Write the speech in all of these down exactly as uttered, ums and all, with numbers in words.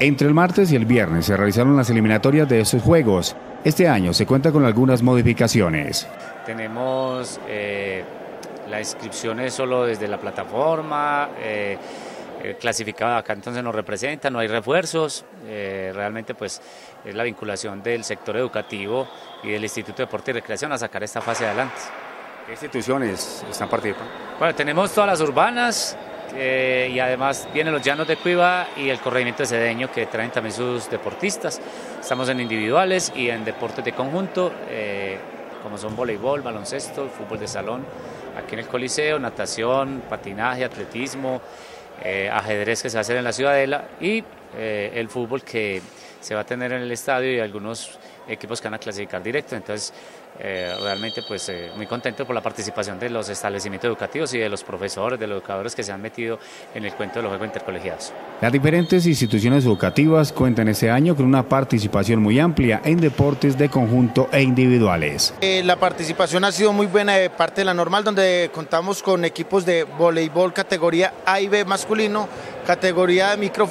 Entre el martes y el viernes se realizaron las eliminatorias de estos juegos. Este año se cuenta con algunas modificaciones. Tenemos eh, las inscripciones solo desde la plataforma, eh, eh, clasificado acá entonces nos representa, no hay refuerzos, eh, realmente pues es la vinculación del sector educativo y del Instituto de Deporte y Recreación a sacar esta fase adelante. ¿Qué instituciones están participando? Bueno, tenemos todas las urbanas eh, y además vienen los Llanos de Cuiba y el Corregimiento de Cedeño que traen también sus deportistas. Estamos en individuales y en deportes de conjunto, eh, como son voleibol, baloncesto, fútbol de salón, aquí en el Coliseo, natación, patinaje, atletismo, eh, ajedrez que se va a hacer en la Ciudadela y eh, el fútbol que se va a tener en el estadio y algunos equipos que van a clasificar directo. Entonces, eh, realmente pues eh, muy contento por la participación de los establecimientos educativos y de los profesores, de los educadores que se han metido en el cuento de los juegos intercolegiados. Las diferentes instituciones educativas cuentan este año con una participación muy amplia en deportes de conjunto e individuales. Eh, la participación ha sido muy buena de parte de la normal, donde contamos con equipos de voleibol categoría A y B masculino, categoría de micro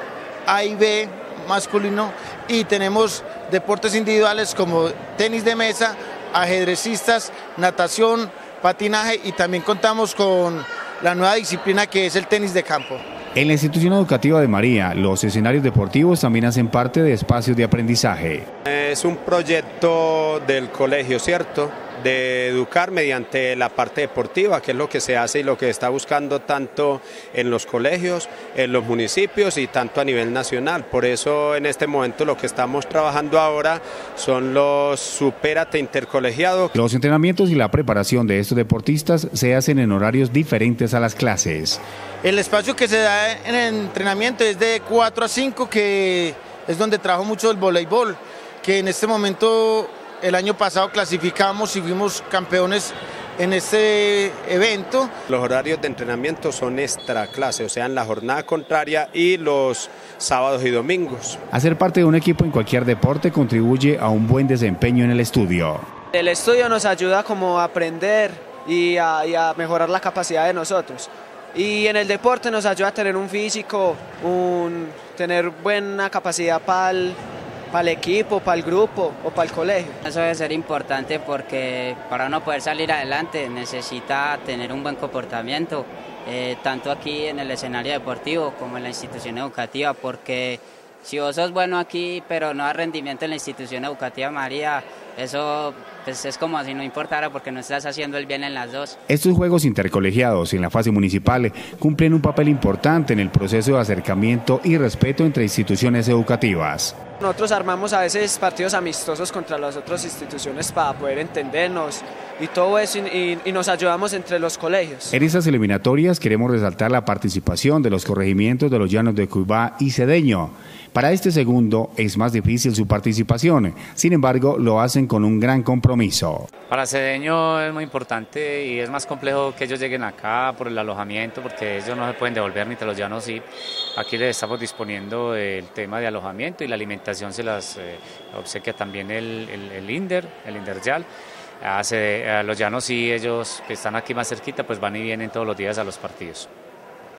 A y B masculino, y tenemos deportes individuales como tenis de mesa, ajedrecistas, natación, patinaje, y también contamos con la nueva disciplina que es el tenis de campo. En la institución educativa de María, los escenarios deportivos también hacen parte de espacios de aprendizaje. Es un proyecto del colegio, ¿cierto?, de educar mediante la parte deportiva, que es lo que se hace y lo que está buscando tanto en los colegios, en los municipios y tanto a nivel nacional. Por eso en este momento lo que estamos trabajando ahora son los Supérate intercolegiados. Los entrenamientos y la preparación de estos deportistas se hacen en horarios diferentes a las clases. El espacio que se da en el entrenamiento es de cuatro a cinco, que es donde trabajo mucho el voleibol, que en este momento el año pasado clasificamos y fuimos campeones en este evento. Los horarios de entrenamiento son extra clase, o sea, en la jornada contraria y los sábados y domingos. Hacer parte de un equipo en cualquier deporte contribuye a un buen desempeño en el estudio. El estudio nos ayuda como a aprender y a, y a mejorar la capacidad de nosotros. Y en el deporte nos ayuda a tener un físico, un, tener buena capacidad para el para el equipo, para el grupo o para el colegio. Eso debe ser importante porque para uno poder salir adelante necesita tener un buen comportamiento, eh, tanto aquí en el escenario deportivo como en la institución educativa, porque si vos sos bueno aquí pero no das rendimiento en la institución educativa María, eso pues, es como si no importara porque no estás haciendo el bien en las dos. Estos juegos intercolegiados en la fase municipal cumplen un papel importante en el proceso de acercamiento y respeto entre instituciones educativas. Nosotros armamos a veces partidos amistosos contra las otras instituciones para poder entendernos y todo eso, y, y nos ayudamos entre los colegios. En estas eliminatorias queremos resaltar la participación de los corregimientos de los Llanos de Cuiba y Cedeño. Para este segundo es más difícil su participación, sin embargo lo hacen con un gran compromiso. Para Cedeño es muy importante y es más complejo que ellos lleguen acá por el alojamiento, porque ellos no se pueden devolver ni te los Llanos sí. Aquí les estamos disponiendo el tema de alojamiento y la alimentación se las eh, obsequia también el, el, el INDER, el INDERYAL. A, a los Llanos sí, ellos que están aquí más cerquita, pues van y vienen todos los días a los partidos.